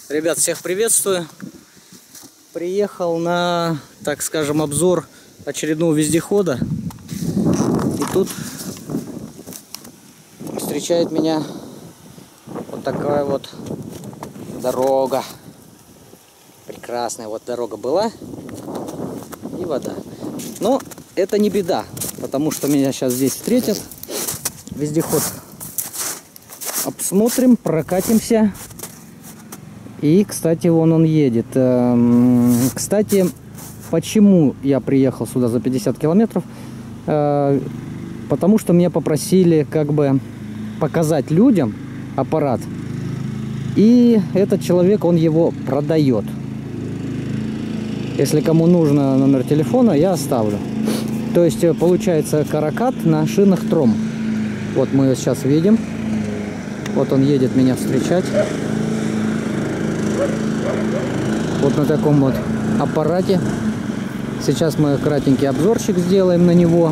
Ребят, всех приветствую. Приехал на, так скажем, обзор очередного вездехода. И тут встречает меня вот такая вот дорога. Прекрасная вот дорога была. И вода. Но это не беда, потому что меня сейчас здесь встретят. Вездеход обсмотрим, прокатимся. И, кстати, вон он едет. Кстати, почему я приехал сюда за 50 километров? Потому что меня попросили как бы показать людям аппарат. И этот человек, он его продает. Если кому нужно номер телефона, я оставлю. То есть, получается, каракат на шинах Тром. Вот мы его сейчас видим. Вот он едет меня встречать. Вот на таком вот аппарате. Сейчас мы кратенький обзорчик сделаем на него.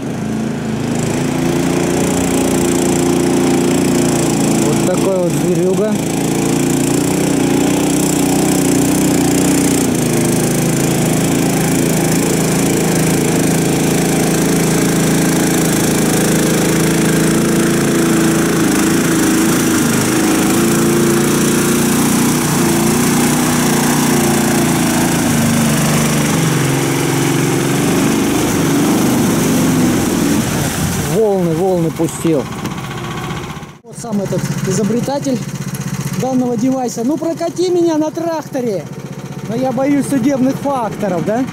Вот такой вот зверюга. Волны пустил. Вот сам этот изобретатель данного девайса. Ну прокати меня на тракторе. Но я боюсь судебных факторов, да?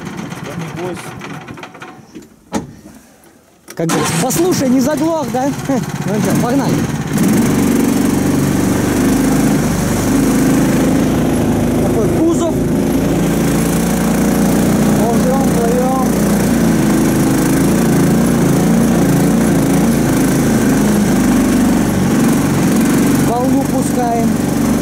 Как говорится, послушай, не заглох, да? Ну что, погнали. Такой кузов. Ползем, плывем. Волну пускаем.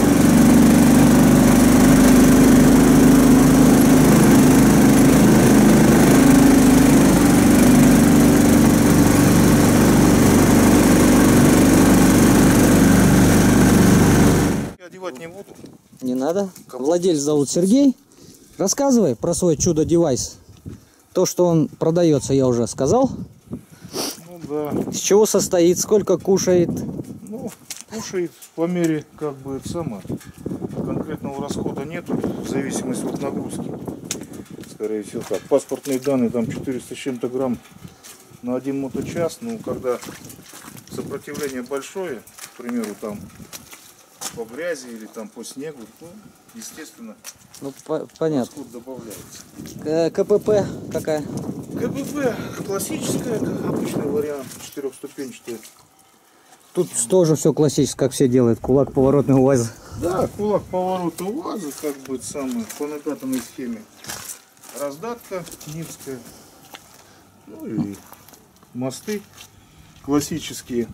Одевать не буду. Не надо. Владелец зовут Сергей. Рассказывай про свой чудо-девайс. То, что он продается, я уже сказал. Ну да. С чего состоит, сколько кушает. Ну, кушает по мере, как бы, это самое. Конкретного расхода нету, в зависимости от нагрузки. Скорее всего так. Паспортные данные там 400 с чем-то грамм на 1 моточас. Ну, когда сопротивление большое, к примеру, там по грязи или там по снегу, то, естественно, Ну, понятно. расход добавляется. КПП какая? КПП классическая, обычный вариант, 4-ступенчатый. Тут тоже все классическое, как все делают. Кулак, поворотный УАЗ. Да, кулак поворота УАЗа, как бы самое, по накатанной схеме. Раздатка нивская. Ну и мосты классические.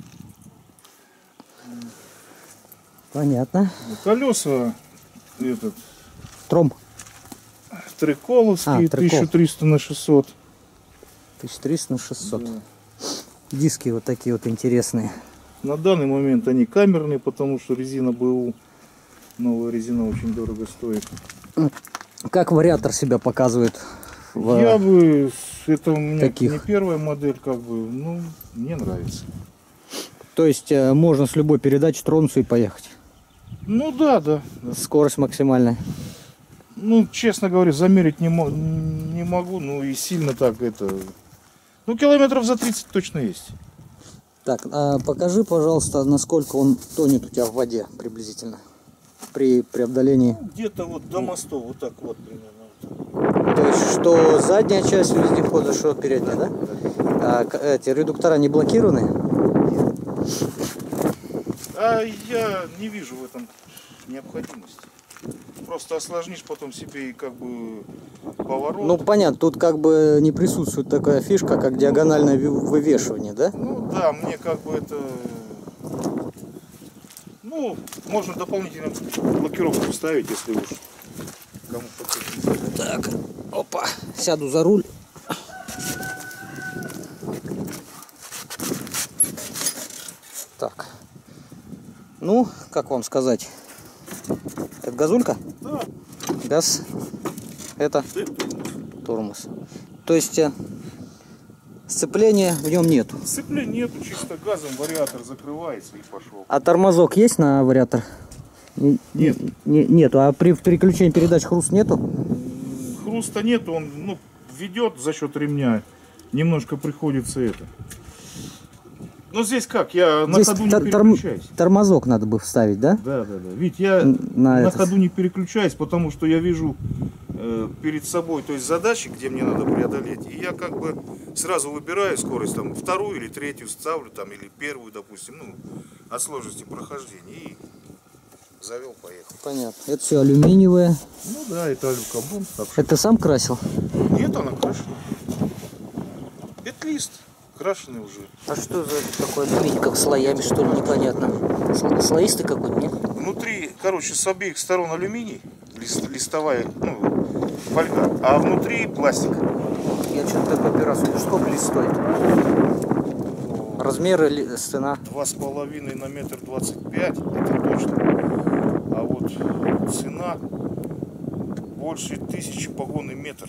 Понятно. Колеса этот Тром. триколовские, трикол. 1300 на 600. 1300 на 600. Да. Диски вот такие вот интересные. На данный момент они камерные, потому что резина БУ, новая резина очень дорого стоит. Как вариатор себя показывает? Я бы, это у меня таких. не первая модель, как бы, ну, мне нравится. То есть можно с любой передачи тронуться и поехать. Ну да. Скорость максимальная. Ну, честно говоря, замерить не могу, ну и сильно так это... Ну, километров за 30 точно есть. Так, покажи, пожалуйста, насколько он тонет у тебя в воде приблизительно при преодолении. Где-то вот до мостов, вот так вот примерно. То есть, что задняя часть вездехода, что передняя, да? А эти редуктора не блокированы? А я не вижу в этом необходимости. Просто осложнишь потом себе и как бы поворот. Ну, понятно, тут как бы не присутствует такая фишка, как диагональное вывешивание, да? Ну да, мне как бы это... Ну, можно дополнительно блокировку ставить, если уж кому потребуется. Так, опа, сяду за руль. Так, ну, как вам сказать, Это газулька? Да. Газ. Это тормоз. То есть сцепления в нем нету. Сцепления нету, чисто газом вариатор закрывается и пошел. А тормозок есть на вариатор? Нет. Нету. А при переключении передач хруст нету? Хруста нету, он ведет за счет ремня. Немножко приходится это. Но здесь как? Я Здесь на ходу не переключаюсь. Тормозок надо бы вставить, да? Да. Ведь я на ходу не переключаюсь, потому что я вижу перед собой, то есть задачи, где мне надо преодолеть. И я как бы сразу выбираю скорость, там, вторую или третью ставлю, там, или первую, допустим, ну, от сложности прохождения. И завел, поехал. Понятно. Это все алюминиевое. Ну да, это алюкарбон. Это ты сам красил? Нет, она крашена. Это лист. Крашеный уже. А что за такой алюминий, как слоями, что ли, непонятно? Слоистый какой-то, нет? Внутри, короче, с обеих сторон алюминий, листовая, ну, фольга, а внутри пластик. Я что-то такой первый раз вижу. Сколько лист стоит? Размеры, цена? 2,5 на 1,25 м, это точно. А вот цена больше 1000 погонный метр.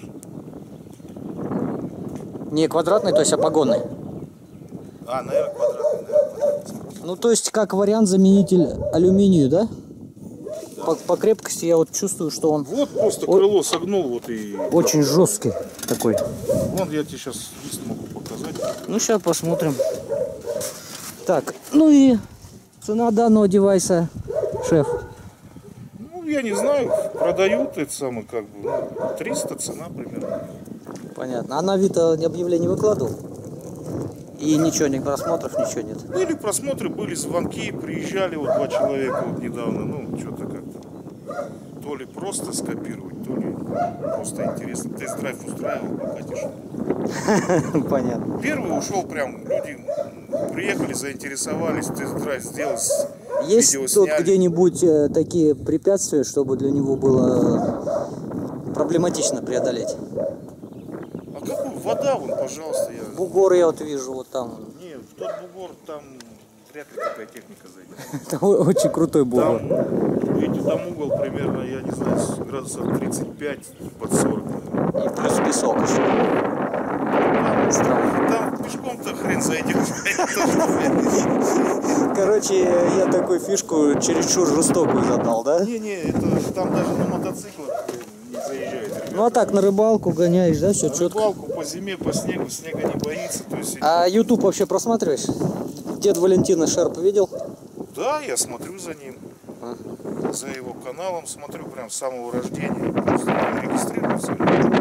Не квадратный, то есть, а погонный? А, наверное, квадратный. Ну, то есть, как вариант заменитель алюминию, да? По крепкости я вот чувствую, что он Вот просто крыло согнул, вот и... очень жесткий такой. Вон я тебе сейчас лист могу показать. Ну, сейчас посмотрим. Так, ну и цена данного девайса, шеф. Ну, я не знаю, продают это самое, как бы, 300 цена примерно. Понятно. А на Авито объявление выкладывал? И ничего, ни просмотров, ничего нет. Были просмотры, были звонки, приезжали вот 2 человека вот недавно, ну, что-то как-то. То ли просто скопировать, то ли просто интересно. Тест-драйв устраивал, пока тишина. Понятно. Первый ушел прям, люди приехали, заинтересовались, тест-драйв сделал, Есть видео тут сняли. где-нибудь такие препятствия, чтобы для него было проблематично преодолеть? А какую? Вода вон, пожалуйста. Бугор я вот вижу вот там. Не, в тот бугор там вряд ли такая техника зайдет. Там очень крутой бугор. Там, видите, там угол примерно, я не знаю, градусов 35 под 40. И плюс песок еще. Странно. Там пешком-то хрен зайдет. Короче, я такую фишку чересчур жестокую задал, да? Не, это там даже на мотоциклах не заезжает. Ну а так, на рыбалку гоняешь, да, все На четко. рыбалку по зиме, по снегу, снега не боится. То есть... А YouTube вообще просматриваешь? Дед Валентина Шерп видел? Да, я смотрю за ним. За его каналом смотрю прям с самого рождения. Просто регистрируется.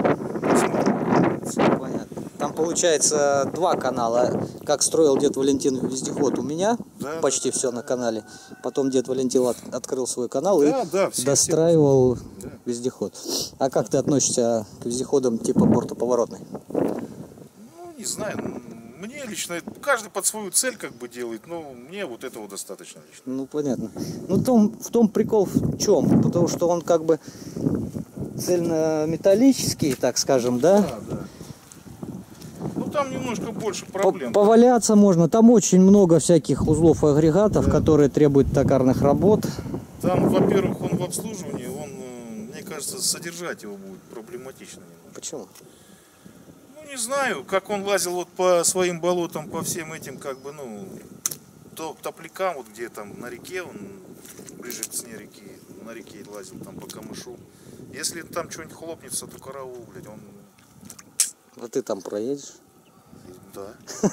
Понятно. Там получается 2 канала. Как строил дед Валентин вездеход у меня, Да, почти все на канале. Потом дед Валентин открыл свой канал Да, и все, достраивал Да. вездеход. А как ты относишься к вездеходам типа бортоповоротной? Ну, не знаю. Мне лично, каждый под свою цель как бы делает, но мне вот этого достаточно лично. Ну понятно. Ну в том прикол в чем? Потому что он как бы цельнометаллический, так скажем, да? Да. Ну там немножко больше проблем. Поваляться можно. Там очень много всяких узлов и агрегатов, которые требуют токарных работ. Там, во-первых, он в обслуживании, мне кажется, содержать его будет проблематично немного. Почему? Ну, не знаю, как он лазил вот по своим болотам, по всем этим, как бы, ну, топлякам, вот где там на реке, он ближе к дне реки, на реке лазил там по камышу. Если там что-нибудь хлопнется, то караул, блядь, он... А ты там проедешь? Да.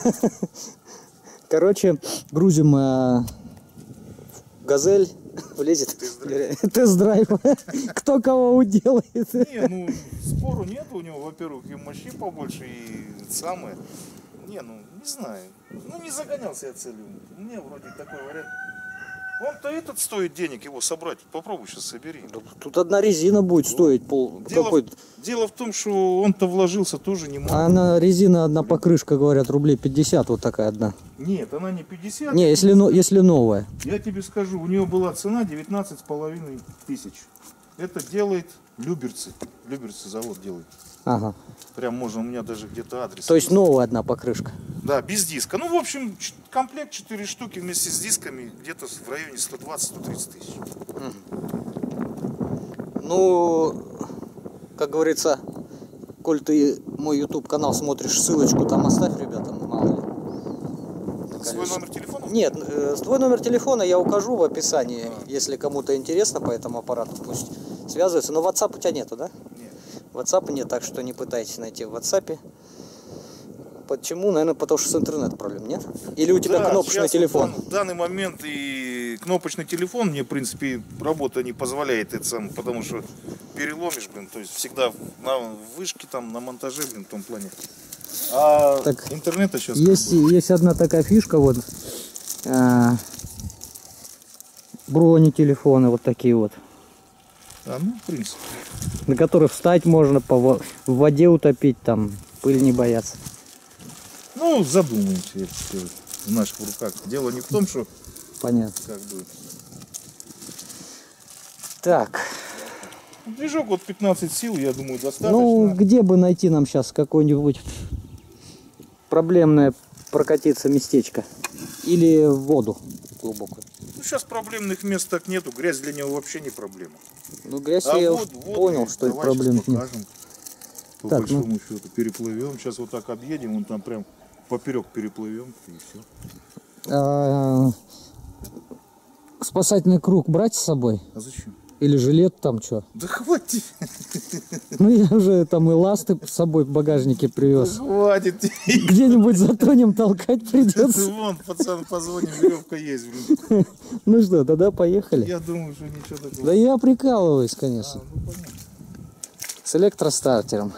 Короче, грузим газель, влезет тест-драйв. Кто кого уделает. Не, ну, спору нет у него, во-первых, и мощи побольше, и самое. Не, ну, не знаю. Ну, не загонялся я целью. Мне вроде такой вариант. Он-то этот стоит денег, его собрать. Попробуй сейчас собери. Тут одна резина будет стоить Дело в том, что он-то вложился тоже немало. А на резина одна покрышка, говорят, рублей 50, вот такая одна. Нет, она не 50. Не, если новая. Я тебе скажу, у нее была цена 19,5 тысяч. Это делает Люберцы. Люберцы завод делает. Ага. Прям можно, у меня даже где-то адрес. То есть новая одна покрышка. Да, без диска. Ну, в общем, комплект 4 штуки вместе с дисками где-то в районе 120-130 тысяч. Ну, как говорится, коль ты мой YouTube канал смотришь, ссылочку там оставь, ребятам, мало ли. Свой номер телефона? Нет, твой номер телефона я укажу в описании, если кому-то интересно по этому аппарату, пусть связывается. Но WhatsApp у тебя нету, да? Нет. WhatsApp нет, так что не пытайтесь найти в WhatsApp. Почему? Наверное, потому что с интернет проблем, нет? Или у тебя кнопочный телефон? В данный момент и кнопочный телефон мне, в принципе, работа не позволяет это сам, потому что переломишь, блин, то есть всегда на вышке, там, на монтаже, блин, в том плане. А так интернета сейчас... Есть одна такая фишка, вот, бронетелефоны вот такие вот. Ну, в принципе. На которых встать можно, в воде утопить, там, пыль не бояться. Ну, задумаемся, это все в наших руках. Дело не в том, что... Понятно. Как бы... Так. Движок вот 15 сил, я думаю, достаточно. Ну, где бы найти нам сейчас какое-нибудь проблемное прокатиться местечко? Или в воду глубокую? Ну, сейчас проблемных мест так нету, грязь для него вообще не проблема. Ну, грязь я понял, что это проблем нет. По так, большому счету переплывем. Сейчас вот так объедем, вон там прям поперек переплывем и все. Спасательный круг брать с собой? А зачем? Или жилет там что? Да хватит! Ну я уже там и ласты с собой в багажнике привез. Да хватит! Где-нибудь затонем толкать придется. Вон, пацан, позвоним, веревка есть, блин. Ну что, тогда поехали. Я думаю, что ничего такого. Да я прикалываюсь, конечно. Ну понятно. С электростартером.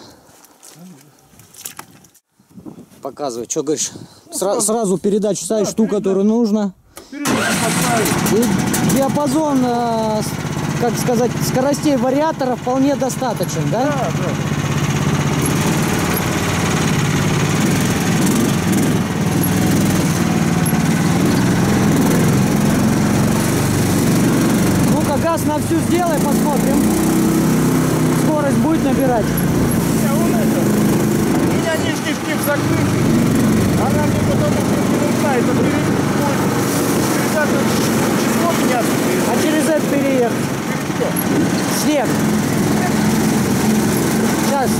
Показывай, что говоришь. Сразу передачу ставишь ту, которую нужно. И диапазон, как сказать, скоростей вариатора вполне достаточен, да? Да, да. Ну-ка, газ на всю сделай, посмотрим. Скорость будет набирать. У меня нижний штиф закрыт. Она мне потом не нужна. Это передача число меняться. А через это переехать. Снег. Сейчас.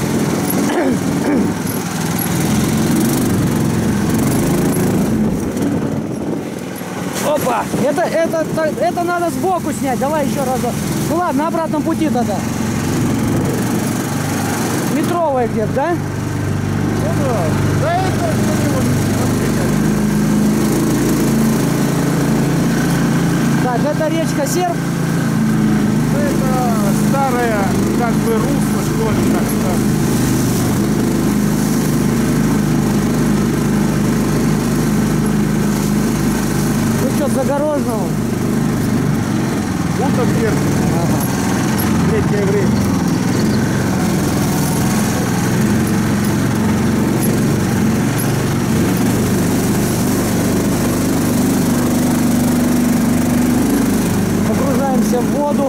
Опа! Это надо сбоку снять. Давай еще разок. Ну ладно, на обратном пути тогда. Метровая где-то, да? Ну да. Да это Так, это речка Серб. это старая, как бы, русло, что ли, так сказать. Ну что, загороженного? Уток держит. Ага. Летнее время. Погружаемся в воду.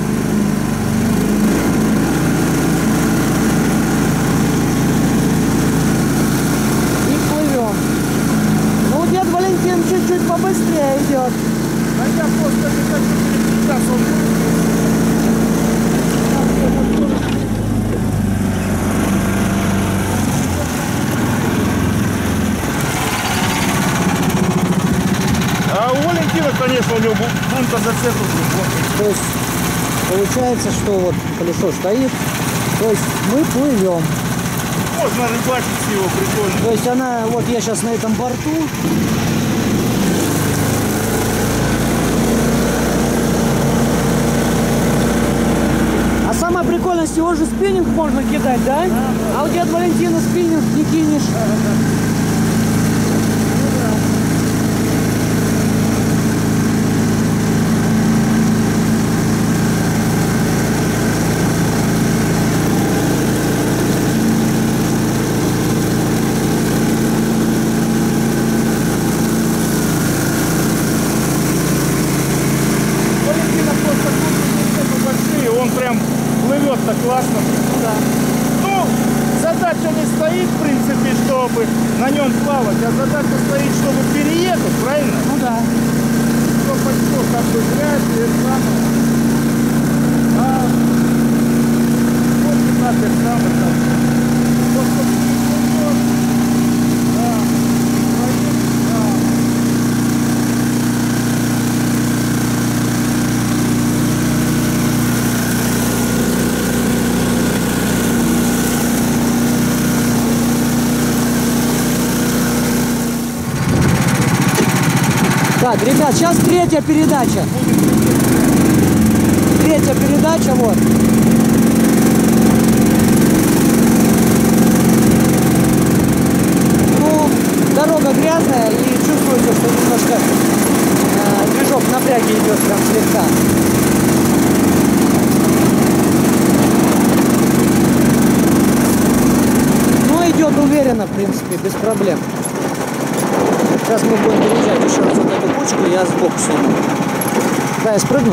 И плывем. Ну, дед Валентин чуть-чуть побыстрее идет. А я просто не хочу переключаться, он... А у Валентина, конечно, у него бунта зацепил. То есть получается, что вот колесо стоит. То есть мы плывем. Можно рыбачить с него, прикольно. То есть она, вот я сейчас на этом борту. А самое прикольное, с него же спиннинг можно кидать, да? А у деда Валентина спиннинг не кинешь. Валентина просто крутит большие, он прям плывет-то классно. Да. Ну, задача не стоит, в принципе, чтобы на нем плавать, а задача стоит, чтобы переехать, правильно? Ну да. Что почему, как бы грязь, и это самое. А Так, ребят, сейчас третья передача. Третья передача, вот. Ну, дорога грязная и чувствуется, что немножко движок в напряге идет прям слегка. Но идет уверенно, в принципе, без проблем. Сейчас мы будем переезжать еще раз вот эту кучку, я сбоку сниму. Да, я спрыгну.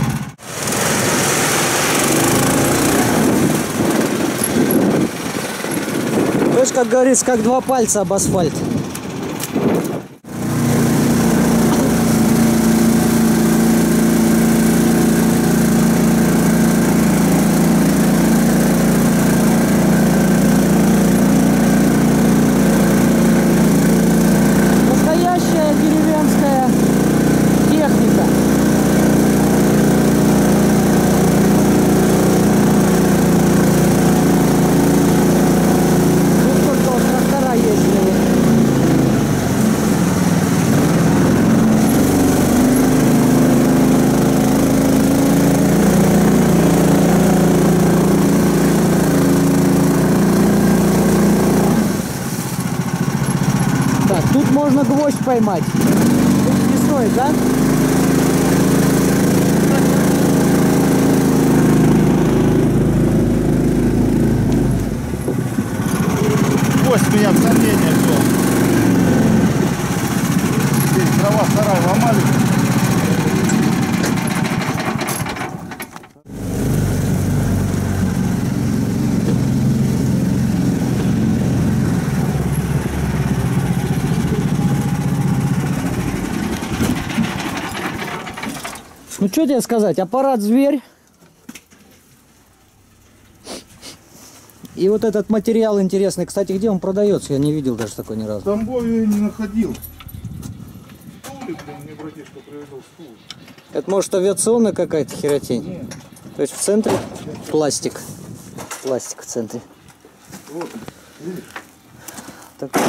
То есть, как говорится, как два пальца об асфальт. Настоящая деревенская техника. Так, тут можно гвоздь поймать. Тут не стоит, да? Гвоздь меня в сомнение ввел. Здесь дрова сарай ломали. Ну что тебе сказать, аппарат зверь. И вот этот материал интересный. Кстати, где он продается? Я не видел даже такой ни разу. В Тамбове я не находил. Стулик, мне братишка привезл стул. Это может авиационная какая-то херотень? Нет. То есть в центре пластик. Пластик в центре. Вот, видишь? Такой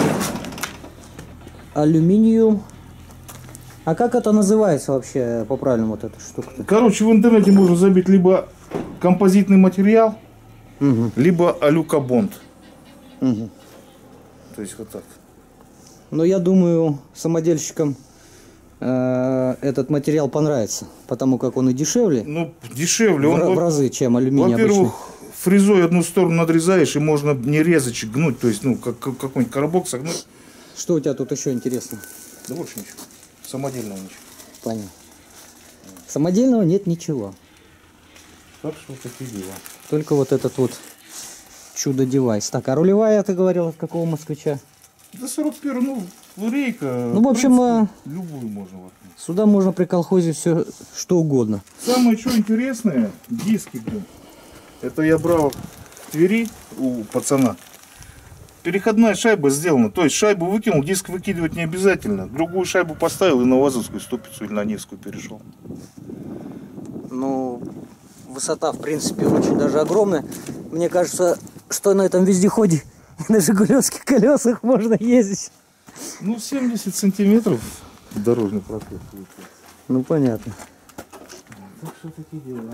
алюминиум. А как это называется вообще по-правильному, вот эта штука-то? Короче, в интернете можно забить либо композитный материал, либо алюкобонд. Угу. То есть вот так. Но я думаю, самодельщикам этот материал понравится, потому как он и дешевле. Ну, дешевле. В разы, чем алюминий обычный. Во-первых, фрезой одну сторону надрезаешь, и можно не резочек гнуть, то есть, ну, как какой-нибудь коробок согнуть. Что у тебя тут еще интересно? Да больше ничего. Самодельного ничего. Понятно. Самодельного нет ничего. Так что такие дела. Только вот этот вот чудо-девайс. Так, а рулевая, ты говорил, от какого москвича? Да 41, ну, рейка. Ну, в общем, принципе, любую можно воткнуть. сюда можно приколхозить все, что угодно. Самое что интересное, диски, блин. Это я брал в Твери у пацана. Переходная шайба сделана. То есть шайбу выкинул, диск выкидывать не обязательно. Другую шайбу поставил и на Вазовскую ступицу или на Невскую перешел. Ну, высота, в принципе, очень даже огромная. Мне кажется, что на этом вездеходе на жигулевских колесах можно ездить. Ну, 70 сантиметров дорожный прокат. Ну, понятно. Так что такие дела.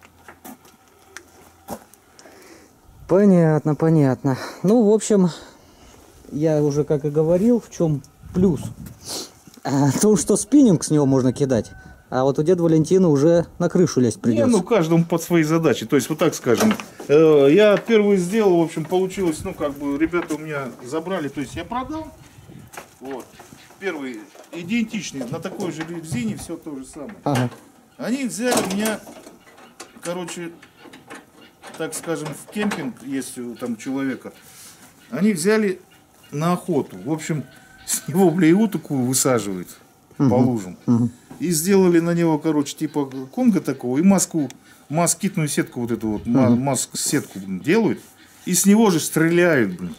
Понятно, понятно. Ну, в общем, я уже, как и говорил, в чем плюс. То, что спиннинг с него можно кидать. А вот у деда Валентина уже на крышу лезть придется. Не, ну каждому под свои задачи. То есть, вот так скажем. Я первый сделал, в общем, получилось, ну, как бы, ребята у меня забрали, то есть я продал. Вот. Первый идентичный, на такой же резине, все то же самое. Ага. Они взяли у меня, короче, так скажем, в кемпинг, если там человека, они взяли на охоту. В общем, с него блею такую высаживают по лужам. И сделали на него, короче, типа конга такого, и москитную сетку, вот эту вот, маск-сетку делают, и с него же стреляют, блин.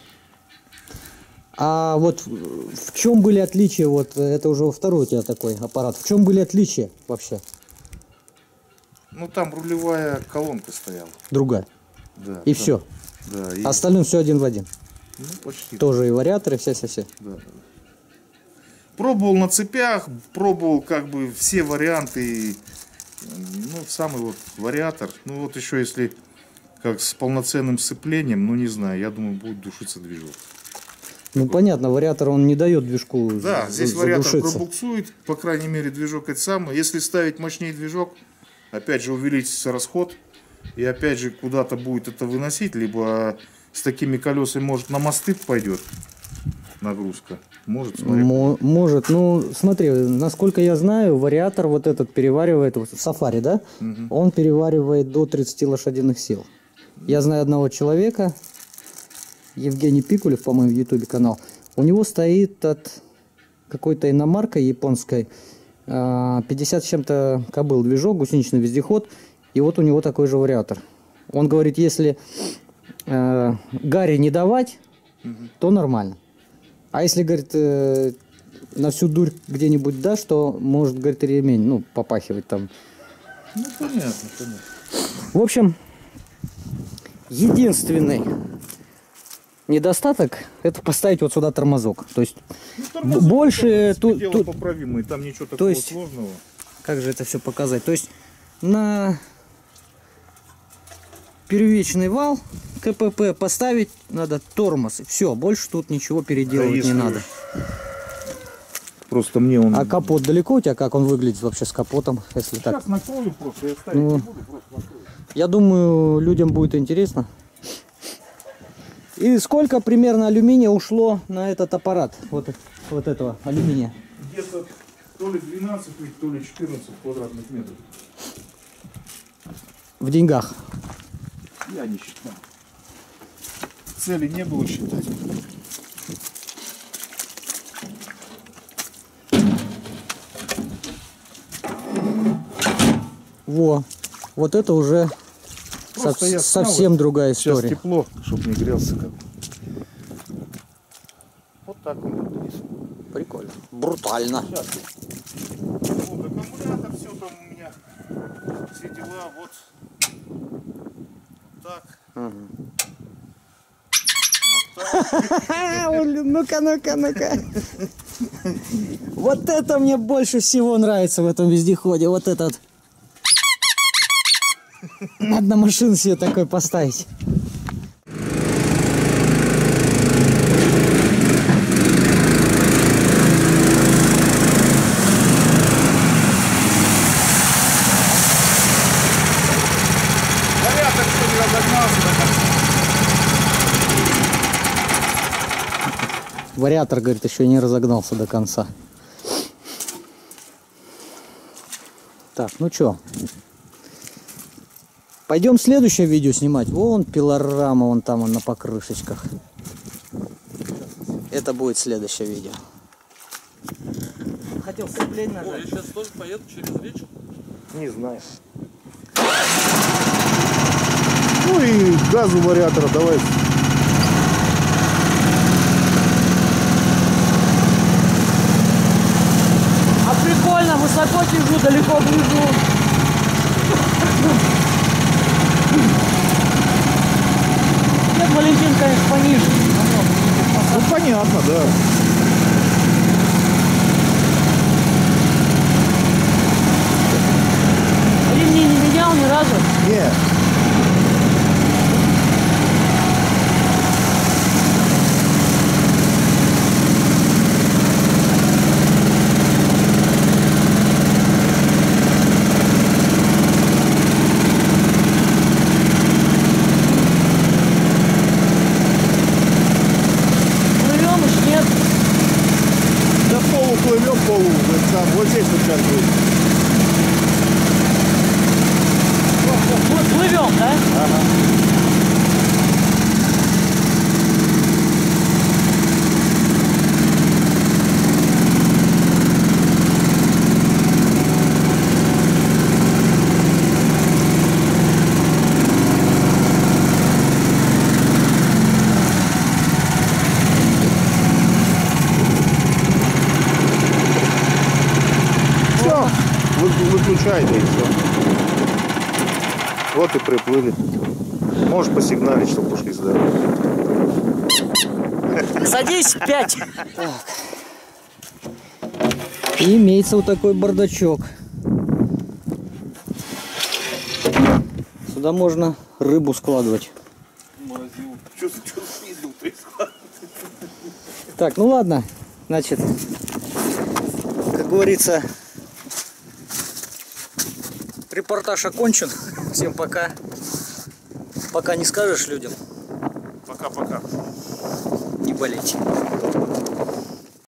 А вот в чем были отличия, вот это уже второй у тебя такой аппарат, в чем были отличия вообще? Ну, там рулевая колонка стояла. Другая. Да. И там, все. Да. И, Остальное все один в один. ну, почти. Тоже и вариаторы, все. Да. Пробовал на цепях, пробовал как бы все варианты. Ну, самый вот вариатор. Ну, вот еще если как с полноценным сцеплением, ну, не знаю, я думаю, будет душиться движок. Ну, понятно, вариатор он не дает движку Да, здесь вариатор задушиться. пробуксует, по крайней мере, движок это самое. Если ставить мощнее движок, опять же увеличится расход. И опять же куда-то будет это выносить, либо с такими колесами, может, на мосты пойдет нагрузка. Может, смотри. Может, ну смотри, насколько я знаю, вариатор вот этот переваривает, вот, Сафари, да? Он переваривает до 30 лошадиных сил. Я знаю одного человека, Евгений Пикулев, по-моему, в ютубе канал. У него стоит от какой-то иномаркой японской 50 с чем-то кобыл движок, гусеничный вездеход. И вот у него такой же вариатор. Он говорит, если гарри не давать, то нормально. А если, говорит, на всю дурь где-нибудь дашь, то может, говорит, ремень, ну, попахивать там. Ну, понятно, понятно. В общем, единственный недостаток – это поставить вот сюда тормозок. То есть, Ну, больше тут тут, поправимый, там ничего такого есть, сложного. как же это все показать? То есть, на первичный вал КПП поставить надо тормоз. И все, больше тут ничего переделывать не надо. Просто мне он... А капот далеко у тебя? Как он выглядит вообще с капотом? Если так? Сейчас накрою просто, я ставить Ну, не буду, просто накрою. Я думаю, людям будет интересно. И сколько примерно алюминия ушло на этот аппарат? Вот этого алюминия. Где-то то ли 12, то ли 14 квадратных метров. В деньгах. Я не считал. Цели не было считать. Во. Вот это уже Просто я совсем другая Сейчас история. тепло, чтобы не грелся как. Вот так он выглядит. Прикольно. Брутально. Сейчас. Вот аккумулятор, все там у меня. Все дела, вот. Так. Ну-ка, ну-ка, ну-ка. Вот это мне больше всего нравится в этом вездеходе. Вот этот. Надо на машину себе такой поставить. Вариатор что-то разогнался до конца. Вариатор, говорит, еще не разогнался до конца. Так, ну что? Пойдем следующее видео снимать. Вон пилорама, вон там он на покрышечках. Это будет следующее видео. Хотел сцепление О, я сейчас тоже поеду через речку. Не знаю. Ну и газу вариатора давай. А прикольно, высоко сижу, далеко гляжу. Нет, Валентин, конечно, пониже. Ну понятно, да. Ремни не менял ни разу. Нет. Плывем уж нет. Да полуплывем, вот здесь вот сейчас будет. Вот плывем, да? Все, выключай, да и все. Вот и приплыли. Можешь посигналить, чтобы пошли сюда. Садись, 5. И имеется вот такой бардачок. Сюда можно рыбу складывать. Что спиздил-то? Так, ну ладно. Значит, как говорится, репортаж окончен. Всем пока. Пока не скажешь людям. Пока-пока. Не болейте.